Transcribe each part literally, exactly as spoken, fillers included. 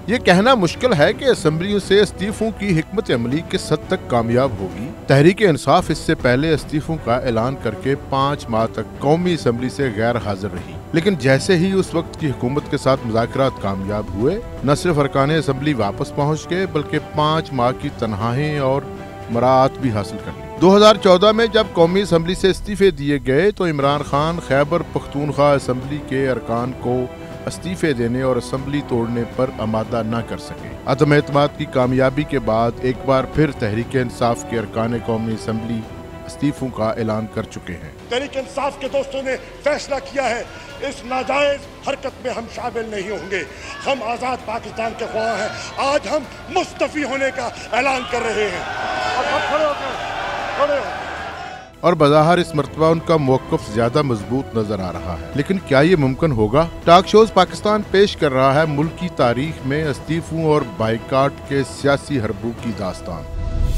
یہ کہنا مشکل ہے کہ اسمبلیوں سے استعفوں کی حکمت عملی کس حد تک کامیاب ہوگی۔ تحریک انصاف اس سے پہلے استعفوں کا اعلان کر کے پانچ ماہ تک قومی اسمبلی سے غیر حاضر رہی، لیکن جیسے ہی اس وقت کی حکومت کے ساتھ مذاکرات کامیاب ہوئے، نہ صرف ارکان اسمبلی واپس پہنچ گئے بلکہ پانچ ماہ کی تنہائی اور مراعات بھی حاصل کر لی۔ دو ہزار چودہ میں جب قومی اسمبلی سے استعفے دیے گئے تو عمران خان خیبر پختونخوا اسمبلی کے ارکان کو استعفے دینے اور اسمبلی توڑنے پر آمادہ نہ کر سکے۔ عدم اعتماد کی کامیابی کے بعد ایک بار پھر تحریک انصاف کے ارکان قومی اسمبلی استعفوں کا اعلان کر چکے ہیں۔ تحریک انصاف کے دوستوں نے فیصلہ کیا ہے اس ناجائز حرکت میں ہم شامل نہیں ہوں گے۔ ہم آزاد پاکستان کے خواہاں ہیں۔ آج ہم مستعفی ہونے کا اعلان کر رہے ہیں۔ اور بظاہر اس مرتبہ ان کا موقف زیادہ مضبوط نظر آ رہا ہے، لیکن کیا یہ ممکن ہوگا؟ ٹاک شوز پاکستان پیش کر رہا ہے ملک کی تاریخ میں استعفوں اور بائیکاٹ کے سیاسی حربوں کی داستان۔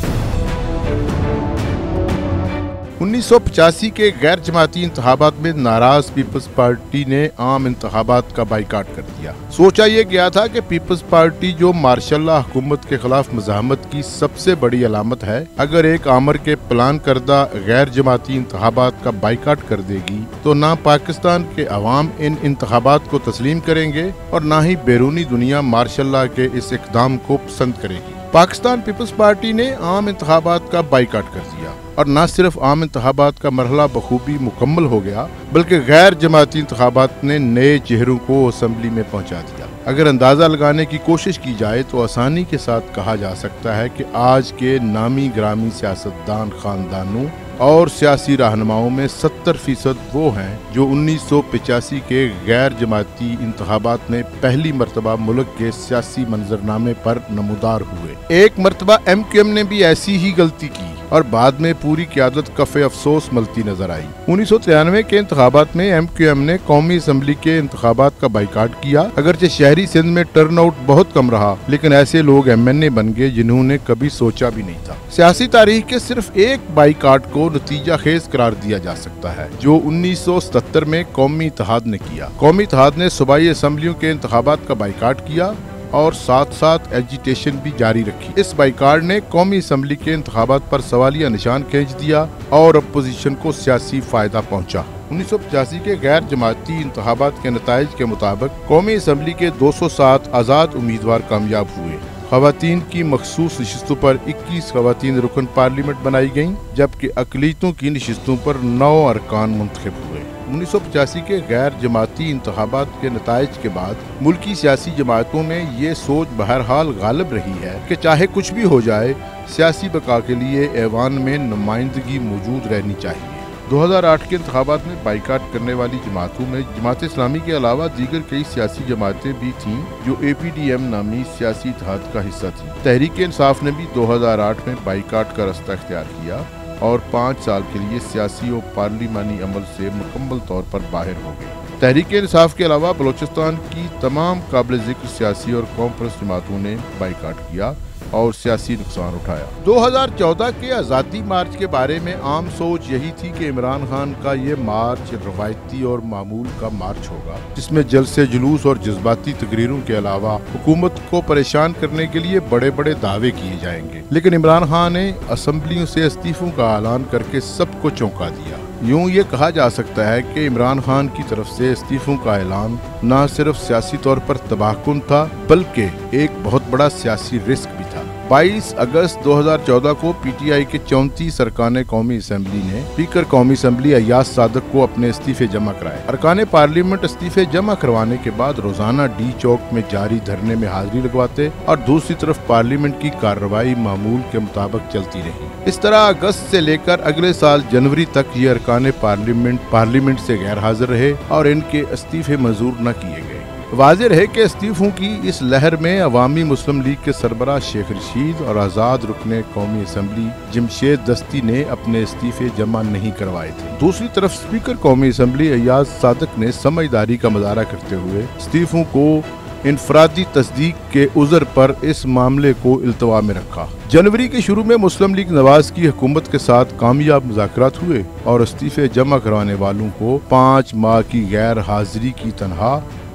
انیس سو پچاسی کے غیر جماعتی انتخابات میں ناراض پیپلز پارٹی نے عام انتخابات کا بائیکاٹ کر دیا۔ سوچا یہ گیا تھا کہ پیپلز پارٹی جو مارشل لا حکومت کے خلاف مزاحمت کی سب سے بڑی علامت ہے، اگر ایک آمر کے پلان کردہ غیر جماعتی انتخابات کا بائیکاٹ کر دے گی تو نہ پاکستان کے عوام ان انتخابات کو تسلیم کریں گے اور نہ ہی بیرونی دنیا مارشل لا کے اس اقدام کو پسند کرے گی۔ پاکستان پیپلز پارٹی نے عام انتخابات کا بائیکاٹ کر دیا اور نہ صرف عام انتخابات کا مرحلہ بخوبی مکمل ہو گیا بلکہ غیر جماعتی انتخابات نے نئے چہروں کو اسمبلی میں پہنچا دیا۔ اگر اندازہ لگانے کی کوشش کی جائے تو آسانی کے ساتھ کہا جا سکتا ہے کہ آج کے نامی گرامی سیاستدان خاندانوں اور سیاسی رہنماؤں میں ستر فیصد وہ ہیں جو انیس سو پچاسی کے غیر جماعتی انتخابات میں پہلی مرتبہ ملک کے سیاسی منظرنامے پر نمودار ہوئے۔ ایک مرتبہ ایم کیو ایم نے بھی ایسی ہی غلطی کی اور بعد میں پوری قیادت کف افسوس ملتی نظر آئی۔ انیس سو ترانوے کے انتخابات میں ایم کیو ایم نے قومی اسمبلی کے انتخابات کا بائیکاٹ کیا۔ اگرچہ شہری سندھ میں ٹرن آؤٹ بہت کم رہا لیکن ایسے لوگ ایم این اے بن گئے جنہوں نے کبھی سوچا بھی نہیں تھا۔ سیاسی تاریخ کے صرف ایک بائیکاٹ کو نتیجہ خیز قرار دیا جا سکتا ہے جو انیس سو ستر میں قومی اتحاد نے کیا۔ قومی اتحاد نے صوبائی اسمبلیوں کے انتخابات کا بائیکاٹ کیا اور ساتھ ساتھ ایجیٹیشن بھی جاری رکھی۔ اس بائیکاٹ نے قومی اسمبلی کے انتخابات پر سوالیہ نشان کھینچ دیا اور اپوزیشن کو سیاسی فائدہ پہنچا۔ انیس سو پچاسی کے غیر جماعتی انتخابات کے نتائج کے مطابق قومی اسمبلی کے دو سو سات آزاد امیدوار کامیاب ہوئے۔ خواتین کی مخصوص نشستوں پر اکیس خواتین رکن پارلیمنٹ بنائی گئیں جبکہ اقلیتوں کی نشستوں پر نو ارکان منتخب ہوئے۔ انیس سو پچاسی کے غیر جماعتی انتخابات کے نتائج کے بعد ملکی سیاسی جماعتوں میں یہ سوچ بہرحال غالب رہی ہے کہ چاہے کچھ بھی ہو جائے سیاسی بقا کے لیے ایوان میں نمائندگی موجود رہنی چاہیے۔ دو ہزار آٹھ کے انتخابات میں بائیکاٹ کرنے والی جماعتوں میں جماعت اسلامی کے علاوہ دیگر کئی سیاسی جماعتیں بھی تھیں جو اے پی ڈی ایم نامی سیاسی اتحاد کا حصہ تھیں۔ تحریک انصاف نے بھی دو ہزار آٹھ میں بائیکاٹ کا رستہ اختیار کیا اور پانچ سال کے لیے سیاسی اور پارلیمانی عمل سے مکمل طور پر باہر ہو گئی۔ تحریک انصاف کے علاوہ بلوچستان کی تمام قابل ذکر سیاسی اور قوم پرست جماعتوں نے بائیکاٹ کیا اور سیاسی نقصان اٹھایا۔ دو ہزار چودہ کے آزادی مارچ کے بارے میں عام سوچ یہی تھی کہ عمران خان کا یہ مارچ روایتی اور معمول کا مارچ ہوگا جس میں جلسے جلوس اور جذباتی تقریروں کے علاوہ حکومت کو پریشان کرنے کے لیے بڑے بڑے دعوے کیے جائیں گے، لیکن عمران خان نے اسمبلیوں سے استعفوں کا اعلان کر کے سب کو چونکا دیا۔ یوں یہ کہا جا سکتا ہے کہ عمران خان کی طرف سے استعفوں کا اعلان نہ صرف سیاسی طور پر تباہ کن تھا بلکہ ایک بہت بڑا سیاسی رسک بھی تھا۔ بائیس اگست دو ہزار چودہ کو پی ٹی آئی کے چونتیس ارکان قومی اسمبلی نے اسپیکر قومی اسمبلی ایاز صادق کو اپنے استعفے جمع کرائے۔ ارکان پارلیمنٹ استعفے جمع کروانے کے بعد روزانہ ڈی چوک میں جاری دھرنے میں حاضری لگواتے اور دوسری طرف پارلیمنٹ کی کارروائی معمول کے مطابق چلتی رہی۔ اس طرح اگست سے لے کر اگلے سال جنوری تک یہ ارکان پارلیمنٹ پارلیمنٹ سے غیر حاضر رہے اور ان کے استعفے منظور نہ کیے گئے۔ واضح رہے کہ استعفوں کی اس لہر میں عوامی مسلم لیگ کے سربراہ شیخ رشید اور آزاد رکن قومی اسمبلی جمشید دستی نے اپنے استعفے جمع نہیں کروائے تھے۔ دوسری طرف اسپیکر قومی اسمبلی ایاز صادق نے سمجھداری کا مظاہرہ کرتے ہوئے استعفوں کو انفرادی تصدیق کے عذر پر اس معاملے کو التوا میں رکھا۔ جنوری کے شروع میں مسلم لیگ نواز کی حکومت کے ساتھ کامیاب مذاکرات ہوئے اور استعفے جمع کروانے والوں کو پانچ ماہ کی غیر حاضری کی تنخواہ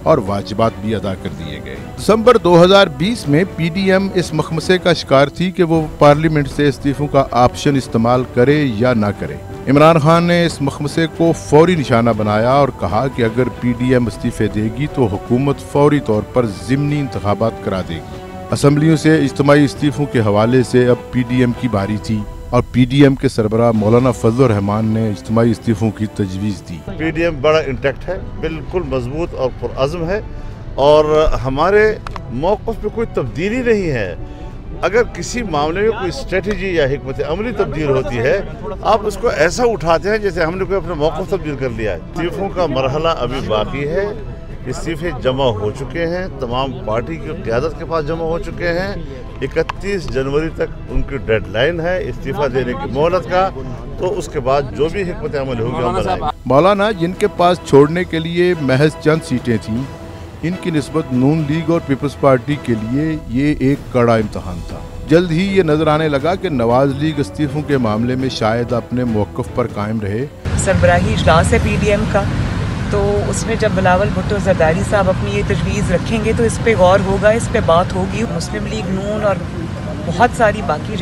और वाजिबात भी अदा कर दिए गए। दिसंबर दो हज़ार बीस में पी डी एम इस मखमसे का शिकार थी कि वो पार्लियामेंट से इस्तीफों का ऑप्शन इस्तेमाल करे या ना करे। इमरान खान ने इस मखमसे को फौरी निशाना बनाया और कहा कि अगर पी डी एम इस्तीफे देगी तो हुकूमत फौरी तौर पर ज़िमनी इंतखाबात करा देगी। असम्बलियों से इज्तिमाई इस्तीफों के हवाले से अब पी डी एम की बारी थी और पी डी एम के सरबराह मौलाना फजल रहमान ने इज्तिमाई इस्तीफों की तजवीज़ दी। पी डी एम बड़ा इंटैक्ट है, बिल्कुल मजबूत और पुरअज़्म है और हमारे मौक़िफ़ पे कोई तब्दीली नहीं है। अगर किसी मामले में कोई स्ट्रेटजी या हिकमत अमली तब्दील होती है, आप उसको ऐसा उठाते हैं जैसे हमने कोई अपना मौक़िफ़ तब्दील कर लिया है। इस्तीफ़ों का मरहला अभी बाकी है, इस्तीफे जमा हो चुके हैं, तमाम पार्टी की क़यादत के पास जमा हो चुके हैं। इकतीस जनवरी तक उनकी डेडलाइन है इस्तीफा देने की मोहलत का, तो उसके बाद जो भी हिकमत अमल होगी हम बनाएंगे। मौलाना जिनके पास छोड़ने के लिए महज चंद सीटें थीं, इनकी निस्बत नून लीग और पीपल्स पार्टी के लिए ये एक कड़ा इम्तहान था। जल्द ही ये नजर आने लगा कि नवाज लीग इस्तीफों के मामले में शायद अपने मौक़िफ़ पर कायम रहे। सरबराही इजलास है पी डी एम का, तो उसमें जब बिलावल भुट्टो जरदारी साहब अपनी ये तजवीज़ रखेंगे तो इस पे गौर होगा, इस पे बात होगी। मुस्लिम लीग, नून और बहुत सारी बाकी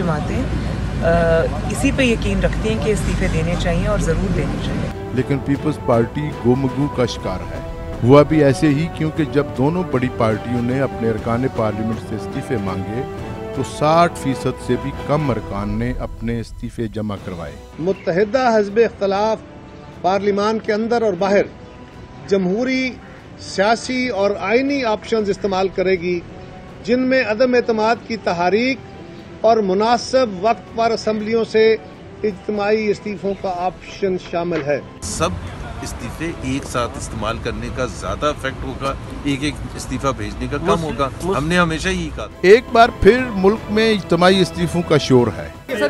जमातें इसी पे यकीन रखती हैं कि इस्तीफे देने चाहिए और ज़रूर देने चाहिए। लेकिन पीपल्स पार्टी गोमगू का शिकार है। हुआ भी ऐसे ही, क्योंकि जब दोनों बड़ी पार्टियों ने अपने अरकान पार्लियामेंट से इस्तीफे मांगे तो साठ फीसद से भी कम अरकान ने अपने इस्तीफे जमा करवाए। मुत्तहिदा हिज़्ब इख्तिलाफ पार्लियामान के अंदर और बाहर जमहूरी, सियासी और आइनी ऑप्शंस इस्तेमाल करेगी, जिनमें अदम एतमाद की तहरीक और मुनासिब वक्त पर असम्बलियों से इज्तिमाई इस्तीफों का ऑप्शन शामिल है। सब इस्तीफे एक साथ इस्तेमाल करने का ज्यादा इफेक्ट होगा, एक एक इस्तीफा भेजने का कम होगा। हमने हमेशा ही कहा। एक बार फिर मुल्क में इज्तिमाई इस्तीफों का शोर है।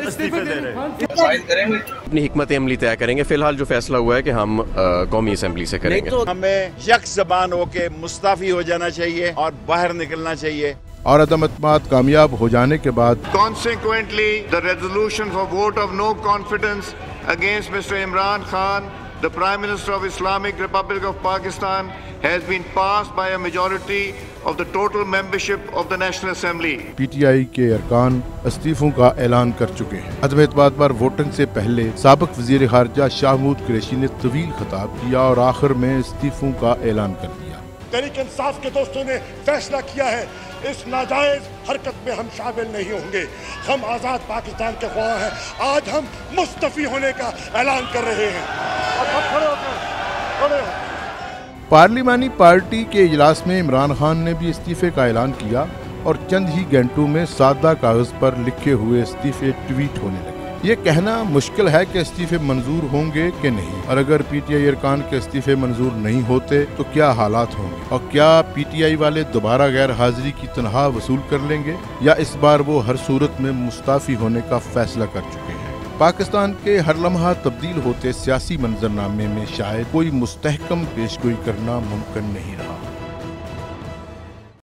अपनी हिकमत अमली तय करेंगे। फिलहाल जो फैसला हुआ है कि हम कौमी असेंबली से करेंगे। तो हमें यक ज़बान होके मुस्ताफी हो जाना चाहिए और बाहर निकलना चाहिए। और अदम एतमाद कामयाब हो जाने के बाद Consequently, the resolution for vote of no confidence against Mister Imran Khan, the Prime Minister of Islamic Republic of Pakistan, has been passed by a majority of the total membership of the National Assembly. P T I के अरकान इस्तीफों का ऐलान कर चुके हैं। अदम एतमाद पर voting से पहले साबिक वज़ीर ख़ारजा शाह महमूद कुरैशी ने तवील खिताब किया और आखिर में इस्तीफों का ऐलान कर दिया। तहरीक इंसाफ के दोस्तों ने फैसला किया है, इस नाजायज हरकत में हम शामिल नहीं होंगे। हम आज़ाद पाकिस्तान के ख्वाह हैं। आज हम मुस्तफ़ी होने का ऐलान कर रहे हैं। खड़े होकर खड़े हो। पार्लिमानी पार्टी के इजलास में इमरान खान ने भी इस्तीफे का ऐलान किया और चंद ही घंटों में सादा कागज पर लिखे हुए इस्तीफे ट्वीट होने लगे। ये कहना मुश्किल है कि इस्तीफे मंजूर होंगे कि नहीं, और अगर पी टी आई अरकान के इस्तीफे मंजूर नहीं होते तो क्या हालात होंगे, और क्या पी टी आई वाले दोबारा गैर हाजिरी की तनख्वाह वसूल कर लेंगे, या इस बार वो हर सूरत में मुस्ताफी होने का फैसला कर चुके हैं। पाकिस्तान के हर लम्हा तब्दील होते सियासी मंजरनामे में शायद कोई मुस्तहकम पेशगोई करना मुमकिन नहीं रहा।